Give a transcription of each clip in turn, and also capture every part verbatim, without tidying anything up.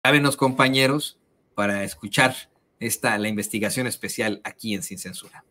Llámenos, compañeros, para escuchar esta, la investigación especial aquí en Sin Censura.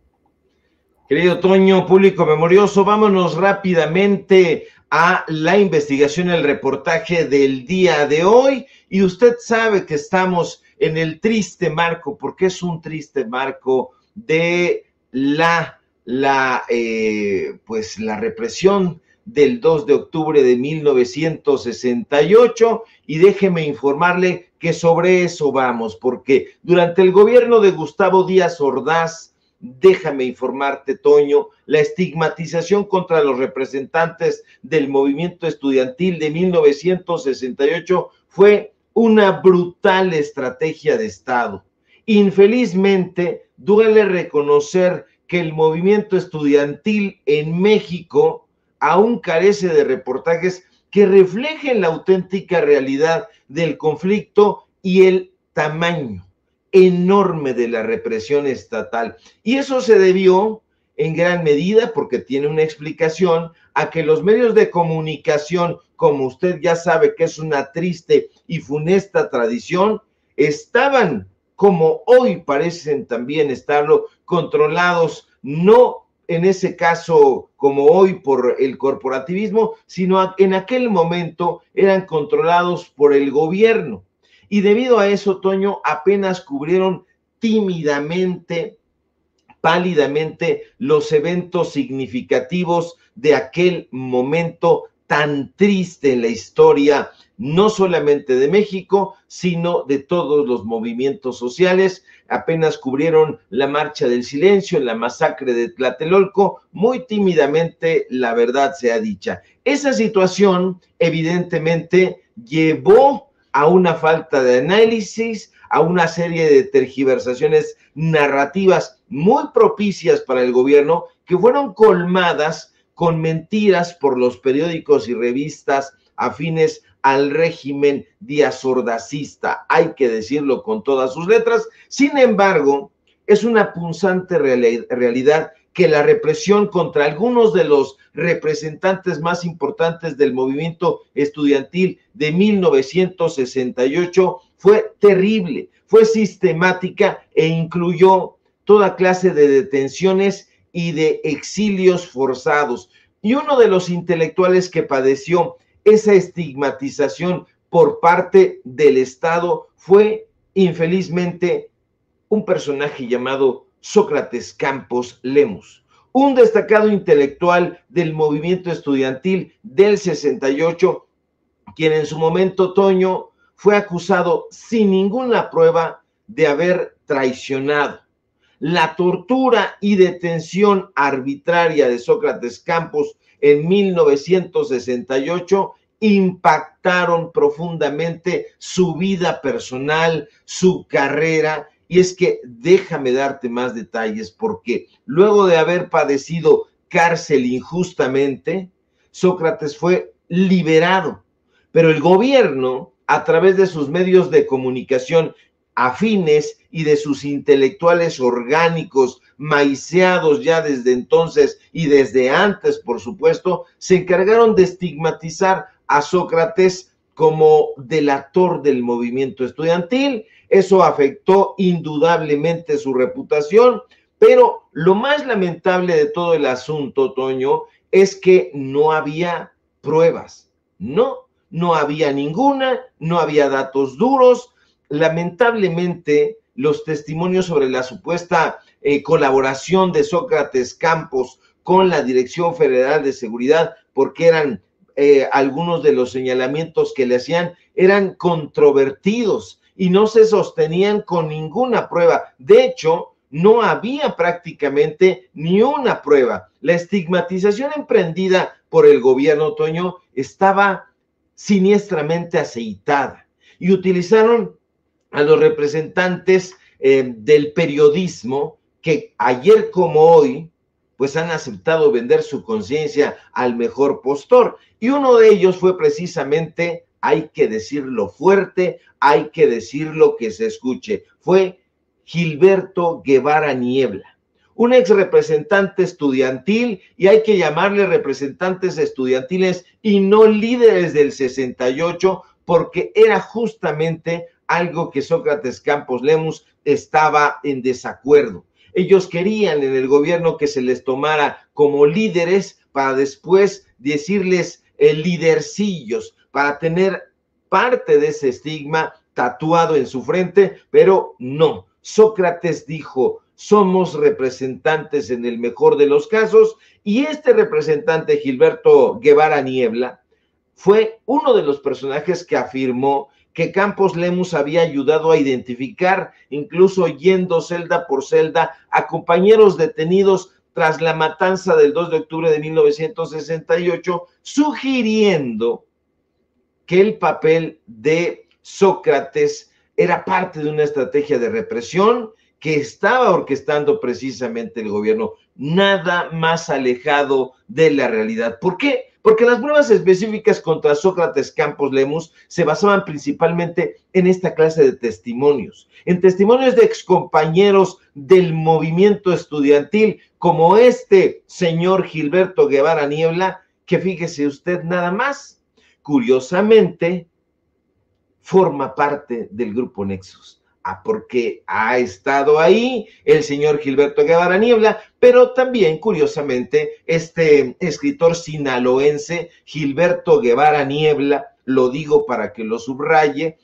Querido Toño, público memorioso, vámonos rápidamente a la investigación, el reportaje del día de hoy. Y usted sabe que estamos en el triste marco, porque es un triste marco de la, la, eh, pues la represión del dos de octubre de mil novecientos sesenta y ocho, y déjeme informarle que sobre eso vamos, porque durante el gobierno de Gustavo Díaz Ordaz, déjame informarte, Toño, la estigmatización contra los representantes del movimiento estudiantil de mil novecientos sesenta y ocho fue una brutal estrategia de Estado. Infelizmente, duele reconocer que el movimiento estudiantil en México aún carece de reportajes que reflejen la auténtica realidad del conflicto y el tamaño enorme de la represión estatal. Y eso se debió en gran medida, porque tiene una explicación, a que los medios de comunicación, como usted ya sabe que es una triste y funesta tradición, estaban, como hoy parecen también estarlo, controlados no en ese caso como hoy por el corporativismo, sino en aquel momento eran controlados por el gobierno. Y debido a eso, Toño, apenas cubrieron tímidamente, pálidamente, los eventos significativos de aquel momento tan triste en la historia, no solamente de México, sino de todos los movimientos sociales. Apenas cubrieron la Marcha del Silencio, la masacre de Tlatelolco, muy tímidamente, la verdad sea dicha. Esa situación, evidentemente, llevó a una falta de análisis, a una serie de tergiversaciones narrativas muy propicias para el gobierno, que fueron colmadas con mentiras por los periódicos y revistas afines al régimen díaz-ordazista, hay que decirlo con todas sus letras. Sin embargo, es una punzante reali- realidad que la represión contra algunos de los representantes más importantes del movimiento estudiantil de mil novecientos sesenta y ocho fue terrible, fue sistemática e incluyó toda clase de detenciones y de exilios forzados. Y uno de los intelectuales que padeció esa estigmatización por parte del Estado fue, infelizmente, un personaje llamado Sócrates Campos Lemus, un destacado intelectual del movimiento estudiantil del sesenta y ocho, quien en su momento, Toño, fue acusado sin ninguna prueba de haber traicionado. La tortura y detención arbitraria de Sócrates Campos en mil novecientos sesenta y ocho impactaron profundamente su vida personal, su carrera. Y es que déjame darte más detalles, porque luego de haber padecido cárcel injustamente, Sócrates fue liberado, pero el gobierno, a través de sus medios de comunicación afines y de sus intelectuales orgánicos, maiceados ya desde entonces y desde antes, por supuesto, se encargaron de estigmatizar a Sócrates como delator del movimiento estudiantil. Eso afectó indudablemente su reputación, pero lo más lamentable de todo el asunto, Toño, es que no había pruebas, no, no había ninguna, no había datos duros. Lamentablemente, los testimonios sobre la supuesta eh, colaboración de Sócrates Campos con la Dirección Federal de Seguridad, porque eran eh, algunos de los señalamientos que le hacían, eran controvertidos y no se sostenían con ninguna prueba. De hecho, no había prácticamente ni una prueba. La estigmatización emprendida por el gobierno, Toño, estaba siniestramente aceitada y utilizaron a los representantes eh, del periodismo que ayer como hoy pues han aceptado vender su conciencia al mejor postor, y uno de ellos fue precisamente, hay que decirlo fuerte, hay que decirlo que se escuche, fue Gilberto Guevara Niebla, un ex representante estudiantil, y hay que llamarle representantes estudiantiles y no líderes del sesenta y ocho, porque era justamente algo que Sócrates Campos Lemus estaba en desacuerdo. Ellos querían en el gobierno que se les tomara como líderes para después decirles eh, lidercillos, para tener parte de ese estigma tatuado en su frente, pero no. Sócrates dijo, somos representantes en el mejor de los casos, y este representante, Gilberto Guevara Niebla, fue uno de los personajes que afirmó que Campos Lemus había ayudado a identificar, incluso yendo celda por celda, a compañeros detenidos tras la matanza del dos de octubre de mil novecientos sesenta y ocho, sugiriendo que el papel de Sócrates era parte de una estrategia de represión que estaba orquestando precisamente el gobierno, nada más alejado de la realidad. ¿Por qué? Porque las pruebas específicas contra Sócrates Campos Lemus se basaban principalmente en esta clase de testimonios, en testimonios de excompañeros del movimiento estudiantil, como este señor Gilberto Guevara Niebla, que fíjese usted nada más, curiosamente, forma parte del grupo Nexus. Ah, porque ha estado ahí el señor Gilberto Guevara Niebla, pero también, curiosamente, este escritor sinaloense, Gilberto Guevara Niebla, lo digo para que lo subraye,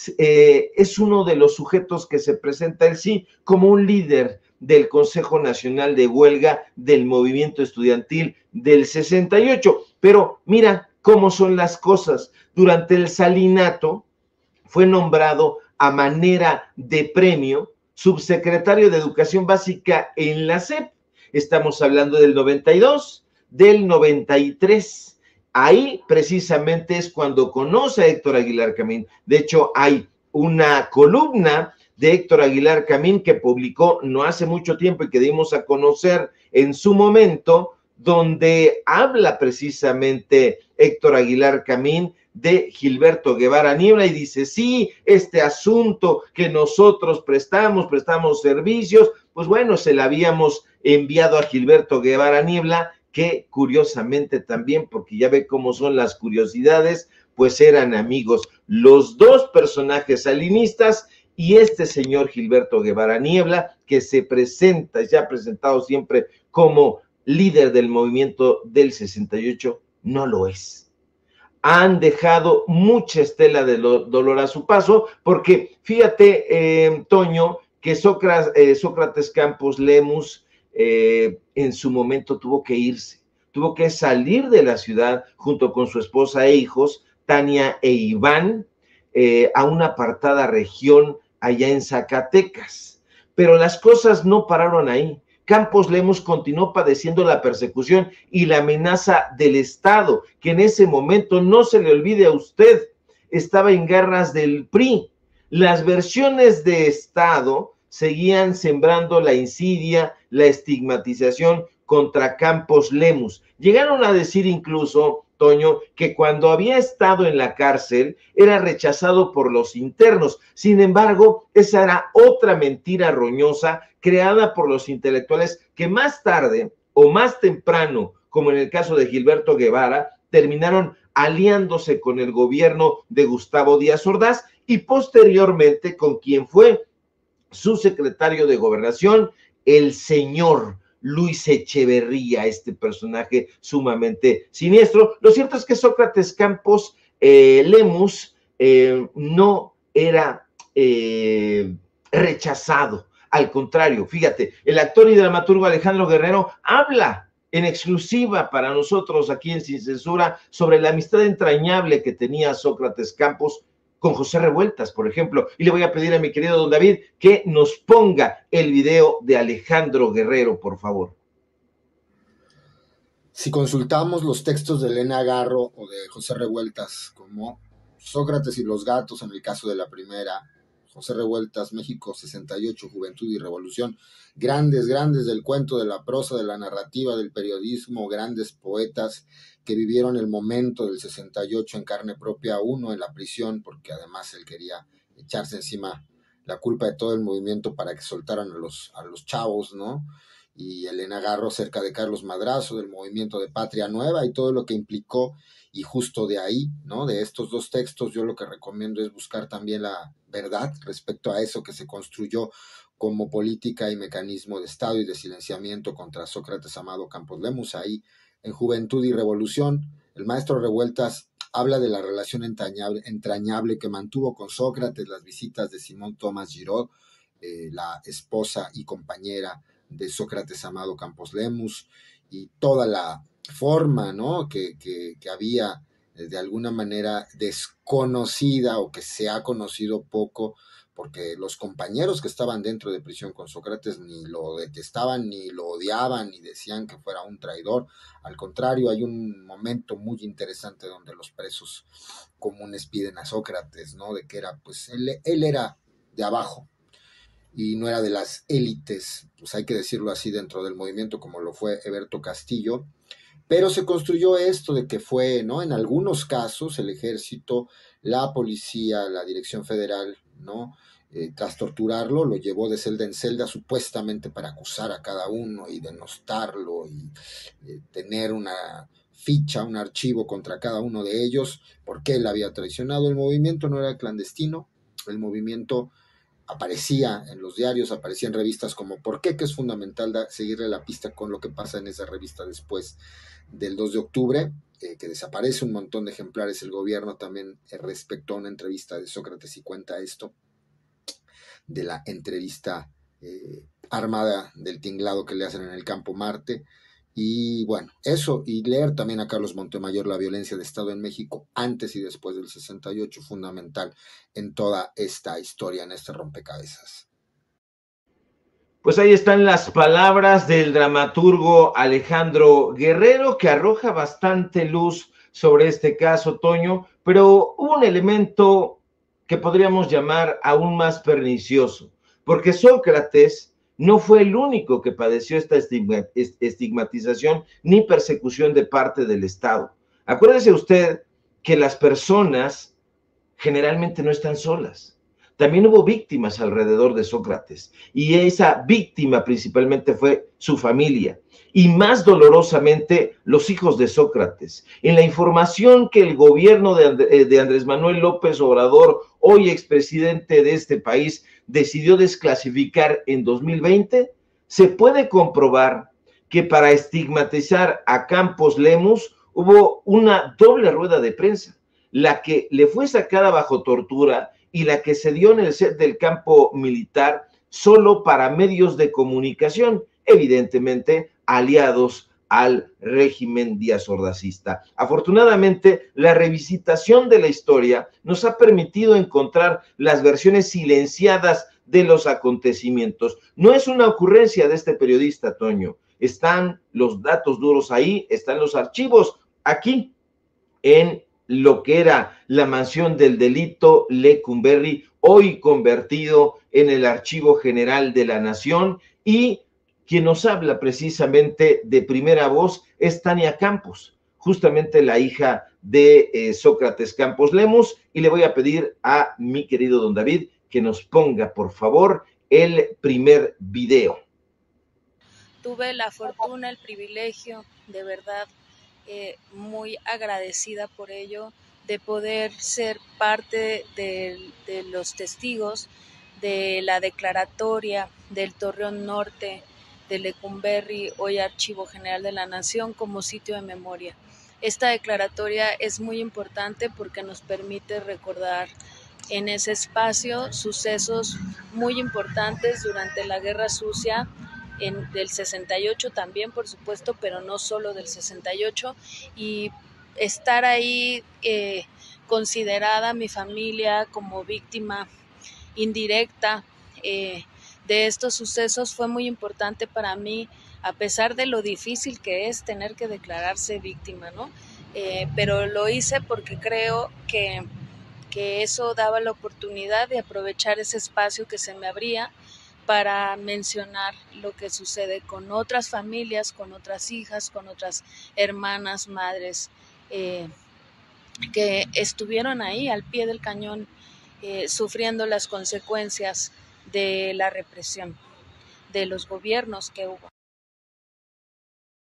eh, es uno de los sujetos que se presenta él sí como un líder del Consejo Nacional de Huelga del movimiento estudiantil del sesenta y ocho. Pero mira cómo son las cosas. Durante el salinato fue nombrado a manera de premio subsecretario de Educación Básica en la S E P. Estamos hablando del noventa y dos, del noventa y tres. Ahí precisamente es cuando conoce a Héctor Aguilar Camín. De hecho, hay una columna de Héctor Aguilar Camín que publicó no hace mucho tiempo y que dimos a conocer en su momento, donde habla precisamente Héctor Aguilar Camín de Gilberto Guevara Niebla y dice, sí, este asunto que nosotros prestamos, prestamos servicios, pues bueno, se le habíamos enviado a Gilberto Guevara Niebla, que curiosamente también, porque ya ve cómo son las curiosidades, pues eran amigos los dos personajes salinistas y este señor Gilberto Guevara Niebla, que se presenta, ya ha presentado siempre como líder del movimiento del sesenta y ocho, no lo es. Han dejado mucha estela de dolor a su paso, porque fíjate, eh, Toño, que Sócrates, eh, Sócrates Campos Lemus eh, en su momento tuvo que irse, tuvo que salir de la ciudad junto con su esposa e hijos, Tania e Iván, eh, a una apartada región allá en Zacatecas. Pero las cosas no pararon ahí. Campos Lemus continuó padeciendo la persecución y la amenaza del Estado, que en ese momento, no se le olvide a usted, estaba en garras del P R I. Las versiones de Estado seguían sembrando la insidia, la estigmatización contra Campos Lemus. Llegaron a decir incluso, Toño, que cuando había estado en la cárcel era rechazado por los internos. Sin embargo, esa era otra mentira roñosa creada por los intelectuales que más tarde o más temprano, como en el caso de Gilberto Guevara, terminaron aliándose con el gobierno de Gustavo Díaz Ordaz y posteriormente con quien fue su secretario de Gobernación, el señor Luis Echeverría, este personaje sumamente siniestro. Lo cierto es que Sócrates Campos eh, Lemus eh, no era eh, rechazado. Al contrario, fíjate, el actor y dramaturgo Alejandro Guerrero habla en exclusiva para nosotros aquí en Sin Censura sobre la amistad entrañable que tenía Sócrates Campos con José Revueltas, por ejemplo. Y le voy a pedir a mi querido don David que nos ponga el video de Alejandro Guerrero, por favor. Si consultamos los textos de Elena Garro o de José Revueltas, como Sócrates y los gatos en el caso de la primera, José Revueltas, México sesenta y ocho, Juventud y Revolución, grandes, grandes del cuento, de la prosa, de la narrativa, del periodismo, grandes poetas que vivieron el momento del sesenta y ocho en carne propia, uno en la prisión, porque además él quería echarse encima la culpa de todo el movimiento para que soltaran a los, a los chavos, ¿no? y Elena Garro cerca de Carlos Madrazo, del movimiento de Patria Nueva y todo lo que implicó, y justo de ahí, ¿no? De estos dos textos, yo lo que recomiendo es buscar también la verdad respecto a eso que se construyó como política y mecanismo de Estado y de silenciamiento contra Sócrates Amado Campos Lemus. Ahí, en Juventud y Revolución, el maestro Revueltas habla de la relación entrañable, entrañable que mantuvo con Sócrates, las visitas de Simón Tomás Giraud, eh, la esposa y compañera de Sócrates Amado Campos Lemus, y toda la forma, ¿no? que, que, que había de alguna manera desconocida o que se ha conocido poco, porque los compañeros que estaban dentro de prisión con Sócrates ni lo detestaban, ni lo odiaban, ni decían que fuera un traidor. Al contrario, hay un momento muy interesante donde los presos comunes piden a Sócrates, ¿no? De que era, pues, él, él era de abajo y no era de las élites, pues hay que decirlo así, dentro del movimiento, como lo fue Heberto Castillo. Pero se construyó esto de que fue, ¿no? En algunos casos, el ejército, la policía, la dirección federal, ¿no? Eh, tras torturarlo, lo llevó de celda en celda supuestamente para acusar a cada uno y denostarlo y eh, tener una ficha, un archivo contra cada uno de ellos, porque él había traicionado. El movimiento no era clandestino, el movimiento aparecía en los diarios, aparecía en revistas como ¿Por qué? Que es fundamental da, seguirle la pista con lo que pasa en esa revista después del dos de octubre, eh, que desaparece un montón de ejemplares. El gobierno también eh, respecto a una entrevista de Sócrates y cuenta esto, de la entrevista eh, armada del tinglado que le hacen en el campo Marte. Y bueno, eso, y leer también a Carlos Montemayor, La violencia de Estado en México, antes y después del sesenta y ocho, fundamental en toda esta historia, en este rompecabezas. Pues ahí están las palabras del dramaturgo Alejandro Guerrero, que arroja bastante luz sobre este caso, Toño, pero hubo un elemento que podríamos llamar aún más pernicioso, porque Sócrates no fue el único que padeció esta estigmatización ni persecución de parte del Estado. Acuérdese usted que las personas generalmente no están solas. También hubo víctimas alrededor de Sócrates, y esa víctima principalmente fue su familia, y más dolorosamente los hijos de Sócrates. En la información que el gobierno de, And- de Andrés Manuel López Obrador, hoy expresidente de este país, decidió desclasificar en dos mil veinte, se puede comprobar que para estigmatizar a Campos Lemus hubo una doble rueda de prensa, la que le fue sacada bajo tortura y la que se dio en el set del campo militar solo para medios de comunicación, evidentemente aliados al régimen díaz-ordazista. Afortunadamente, la revisitación de la historia nos ha permitido encontrar las versiones silenciadas de los acontecimientos. No es una ocurrencia de este periodista, Toño. Están los datos duros ahí, están los archivos aquí en lo que era la mansión del delito Lecumberri, hoy convertido en el Archivo General de la Nación, y quien nos habla precisamente de primera voz es Tania Campos, justamente la hija de eh, Sócrates Campos Lemus, y le voy a pedir a mi querido don David que nos ponga, por favor, el primer video. Tuve la fortuna, el privilegio, de verdad, Eh, muy agradecida por ello, de poder ser parte de, de los testigos de la declaratoria del Torreón Norte de Lecumberri, hoy Archivo General de la Nación, como sitio de memoria. Esta declaratoria es muy importante porque nos permite recordar en ese espacio sucesos muy importantes durante la Guerra Sucia, en, del sesenta y ocho también, por supuesto, pero no solo del sesenta y ocho, y estar ahí eh, considerada mi familia como víctima indirecta eh, de estos sucesos fue muy importante para mí, a pesar de lo difícil que es tener que declararse víctima, ¿no? Eh, pero lo hice porque creo que, que eso daba la oportunidad de aprovechar ese espacio que se me abría para mencionar lo que sucede con otras familias, con otras hijas, con otras hermanas, madres, eh, que estuvieron ahí al pie del cañón, eh, sufriendo las consecuencias de la represión, de los gobiernos que hubo.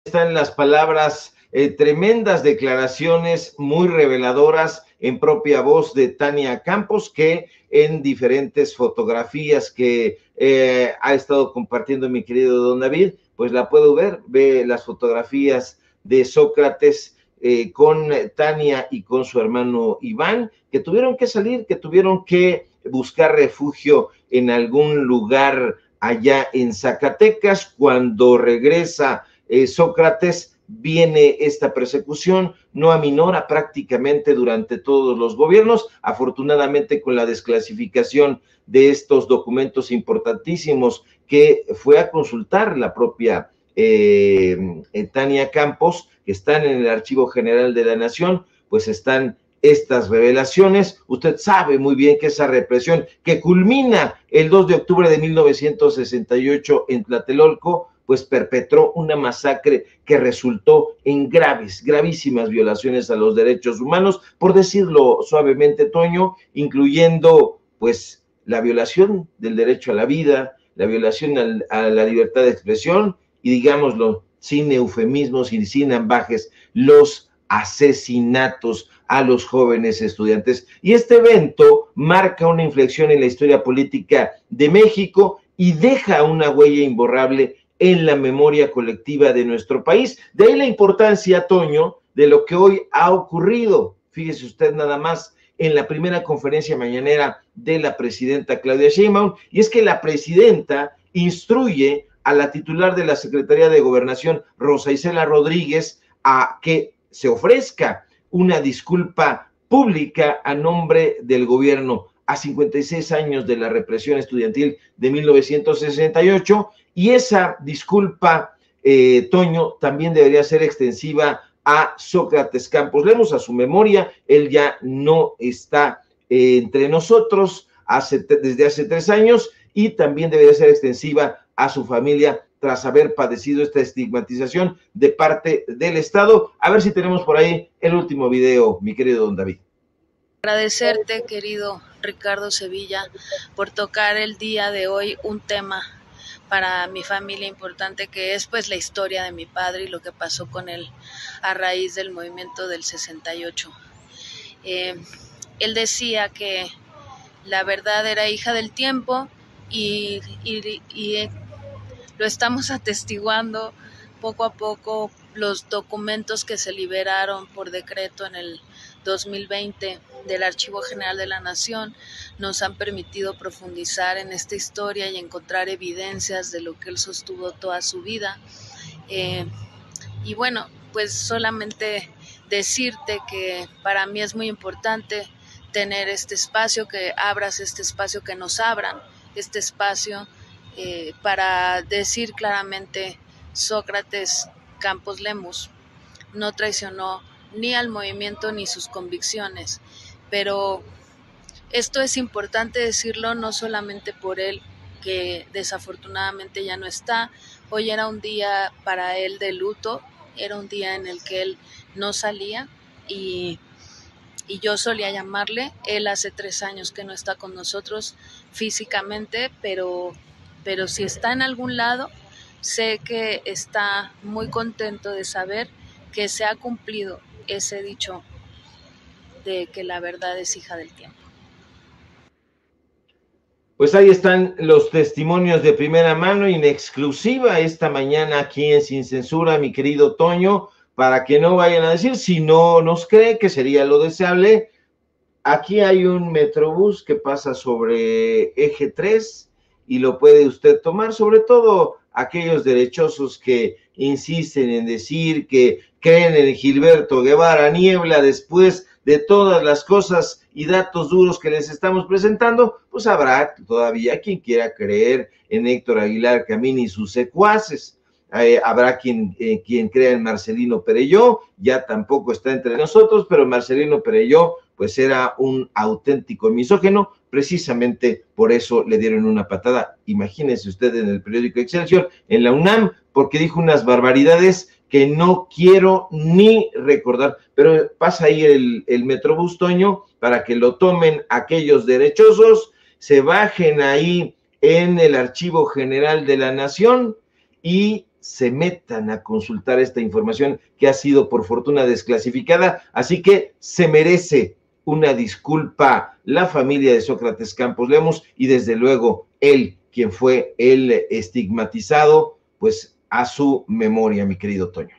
están las palabras, eh, tremendas declaraciones muy reveladoras en propia voz de Tania Campos, que en diferentes fotografías que eh, ha estado compartiendo mi querido don David, pues la puedo ver, ve las fotografías de Sócrates eh, con Tania y con su hermano Iván, que tuvieron que salir, que tuvieron que buscar refugio en algún lugar allá en Zacatecas. Cuando regresa eh, Sócrates, viene esta persecución, no aminora prácticamente durante todos los gobiernos. Afortunadamente, con la desclasificación de estos documentos importantísimos que fue a consultar la propia eh, Tania Campos, que están en el Archivo General de la Nación, pues están estas revelaciones. Usted sabe muy bien que esa represión que culmina el dos de octubre de mil novecientos sesenta y ocho en Tlatelolco, pues perpetró una masacre que resultó en graves, gravísimas violaciones a los derechos humanos, por decirlo suavemente, Toño, incluyendo pues la violación del derecho a la vida, la violación al, a la libertad de expresión y, digámoslo, sin eufemismos y sin ambajes, los asesinatos a los jóvenes estudiantes. Y este evento marca una inflexión en la historia política de México y deja una huella imborrable en la memoria colectiva de nuestro país. De ahí la importancia, Toño, de lo que hoy ha ocurrido. Fíjese usted nada más en la primera conferencia mañanera de la presidenta Claudia Sheinbaum, y es que la presidenta instruye a la titular de la Secretaría de Gobernación, Rosa Isela Rodríguez, a que se ofrezca una disculpa pública a nombre del gobierno a cincuenta y seis años de la represión estudiantil de mil novecientos sesenta y ocho, y esa disculpa, eh, Toño, también debería ser extensiva a Sócrates Campos Lemos, a su memoria. Él ya no está eh, entre nosotros hace, desde hace tres años, y también debería ser extensiva a su familia tras haber padecido esta estigmatización de parte del Estado. A ver si tenemos por ahí el último video, mi querido don David. Agradecerte, querido Ricardo Sevilla, por tocar el día de hoy un tema para mi familia importante, que es pues la historia de mi padre y lo que pasó con él a raíz del movimiento del sesenta y ocho. Eh, él decía que la verdad era hija del tiempo y, y, y lo estamos atestiguando poco a poco. Los documentos que se liberaron por decreto en el dos mil veinte del Archivo General de la Nación nos han permitido profundizar en esta historia y encontrar evidencias de lo que él sostuvo toda su vida. Eh, y bueno, pues solamente decirte que para mí es muy importante tener este espacio, que abras este espacio, que nos abran este espacio eh, para decir claramente: Sócrates Campos Lemos no traicionó ni al movimiento ni sus convicciones, pero esto es importante decirlo no solamente por él, que desafortunadamente ya no está. Hoy era un día para él de luto, era un día en el que él no salía y, y yo solía llamarle. Él hace tres años que no está con nosotros físicamente, pero, pero si está en algún lado, sé que está muy contento de saber que se ha cumplido ese dicho de que la verdad es hija del tiempo. Pues ahí están los testimonios de primera mano, en exclusiva esta mañana aquí en Sin Censura, mi querido Toño, para que no vayan a decir, si no nos cree que sería lo deseable. Aquí hay un Metrobús que pasa sobre Eje tres y lo puede usted tomar, sobre todo aquellos derechosos que insisten en decir que creen en Gilberto Guevara Niebla después de todas las cosas y datos duros que les estamos presentando. Pues habrá todavía quien quiera creer en Héctor Aguilar Camín y sus secuaces. Eh, habrá quien, eh, quien crea en Marcelino Perelló, ya tampoco está entre nosotros, pero Marcelino Perelló pues era un auténtico misógino, precisamente por eso le dieron una patada, imagínense usted, en el periódico Excelsior, en la UNAM, porque dijo unas barbaridades que no quiero ni recordar. Pero pasa ahí el, el Metrobús, Toño, para que lo tomen aquellos derechosos, se bajen ahí en el Archivo General de la Nación y se metan a consultar esta información que ha sido por fortuna desclasificada, así que se merece una disculpa la familia de Sócrates Campos Lemus y desde luego él, quien fue el estigmatizado, pues a su memoria, mi querido Toño.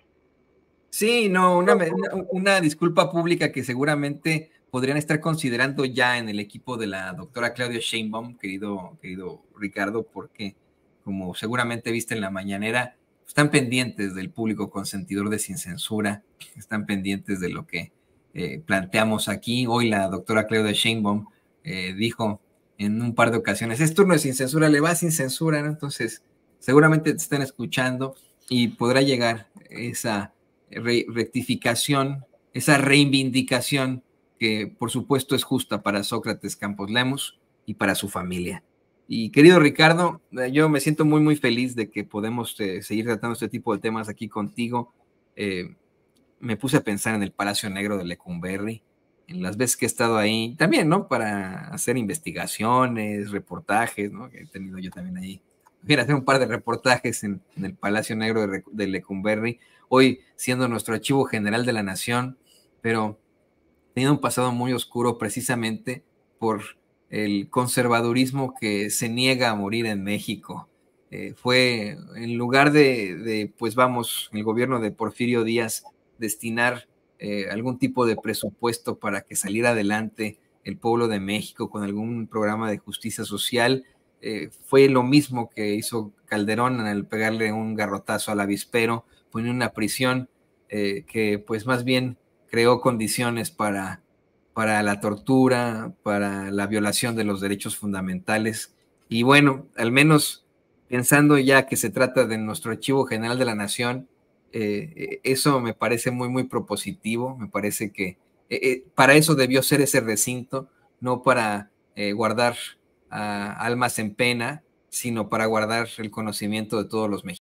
Sí, no, una, una, una disculpa pública que seguramente podrían estar considerando ya en el equipo de la doctora Claudia Sheinbaum, querido, querido Ricardo, porque como seguramente viste en la mañanera, están pendientes del público consentidor de Sin Censura, están pendientes de lo que eh, planteamos aquí. Hoy la doctora Claudia Sheinbaum eh, dijo en un par de ocasiones, es turno de Sin Censura, le va Sin Censura, ¿no? Entonces seguramente te están escuchando y podrá llegar esa re rectificación, esa reivindicación que por supuesto es justa para Sócrates Campos Lemus y para su familia. Y querido Ricardo, yo me siento muy muy feliz de que podemos eh, seguir tratando este tipo de temas aquí contigo. Eh, me puse a pensar en el Palacio Negro de Lecumberri, en las veces que he estado ahí, también, ¿no? Para hacer investigaciones, reportajes, ¿no? Que he tenido yo también ahí. Mira, hacer un par de reportajes en, en el Palacio Negro de, de Lecumberri, hoy siendo nuestro archivo general de la nación, pero teniendo un pasado muy oscuro precisamente por el conservadurismo que se niega a morir en México. Eh, fue, en lugar de, de, pues vamos, el gobierno de Porfirio Díaz destinar eh, algún tipo de presupuesto para que saliera adelante el pueblo de México con algún programa de justicia social, eh, fue lo mismo que hizo Calderón al pegarle un garrotazo al avispero, poniendo una prisión eh, que pues más bien creó condiciones para, para la tortura, para la violación de los derechos fundamentales. Y bueno, al menos pensando ya que se trata de nuestro Archivo General de la Nación, eh, eso me parece muy, muy propositivo. Me parece que eh, eh, para eso debió ser ese recinto, no para eh, guardar uh, almas en pena, sino para guardar el conocimiento de todos los mexicanos.